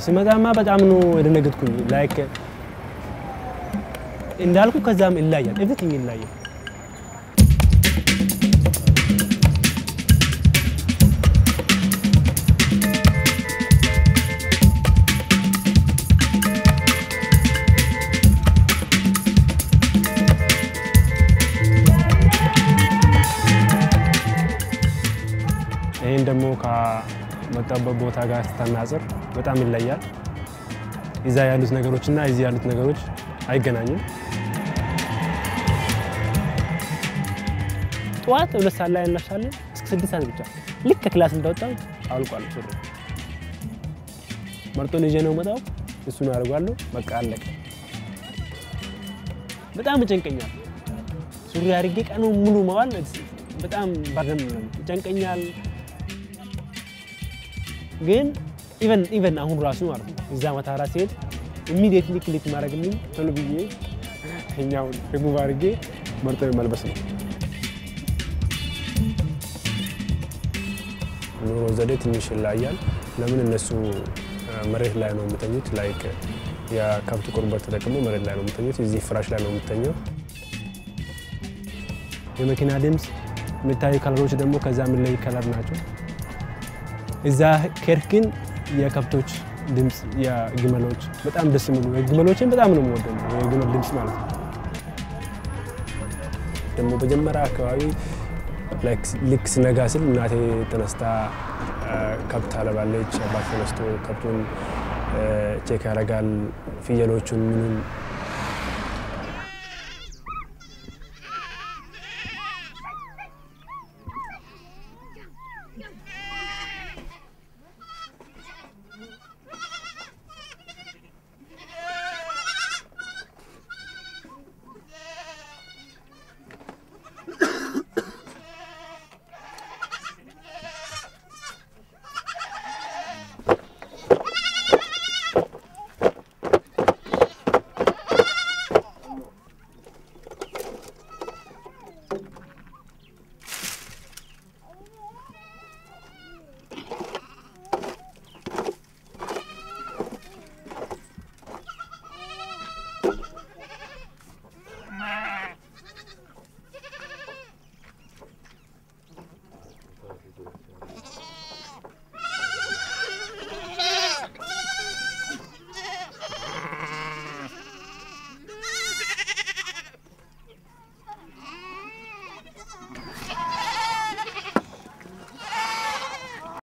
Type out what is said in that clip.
ሲመጣማ በጣም ነው የደነገጥኩኝ ላይክ እንዳልኩ ከዛም ይላያል ኤቭሪቲንግ ይላያል ይሄን ደግሞ ከመጣበት ቦታ ጋር ተናጽር በጣም ይለያል እዛ ያሉት ነገሮችና እዚህ ያሉት ነገሮች አይገናኙም ጧት 2 ሰዓት ላይ እንነሳለን እስከ 6 ሰዓት ብቻ ልክ ክላስ እንደወጣው አልቋል ሱሪ ማርቶን ይዤ ነው መጣው እሱን አርጋለሁ በቃ አለቀ በጣም ጨንቀኛል ሱሪ አርጌ ቀኑ ሙሉ ማዋል በጣም ባደም ነው ጨንቀኛል ግን ኢቨን አሁን ራሱ ማለት ነው እዛ ማታራ ሲሄድ ኢሚዲየትሊ ክሊክ ማድረግልኝ ቶሎ ብዬ እኛው ሪሙቭ አድርጌ ማርቶ መልበስ ነው ኑሮ ዘዴ ትንሽ ይለያል ለምን እነሱ መሬት ላይ ነው የምተኙት ላይክ የከብት ቁርበት ተጠቅመው መሬት ላይ ነው የምተኙት እዚህ ፍራሽ ላይ ነው የምተኘው የመኪና ድምጽ የሚታዩ ከለሮች ደግሞ ከዛ ምን ላይ ከለር ናቸው እዛ ከርክን የከብቶች ድምጽ የግመሎች በጣም ደስ የሚሉ ግመሎችን በጣም ነው የምወደው የግመል ድምጽ ማለት ነው ደግሞ በጀመራ አካባቢ ላይክ ሊክስ ነጋስል እናቴ ተነስታ ከብት አለባለች አባቴ ተነስቶ ከብቱን ቼክ ያረጋል ፍየሎቹን ምኑን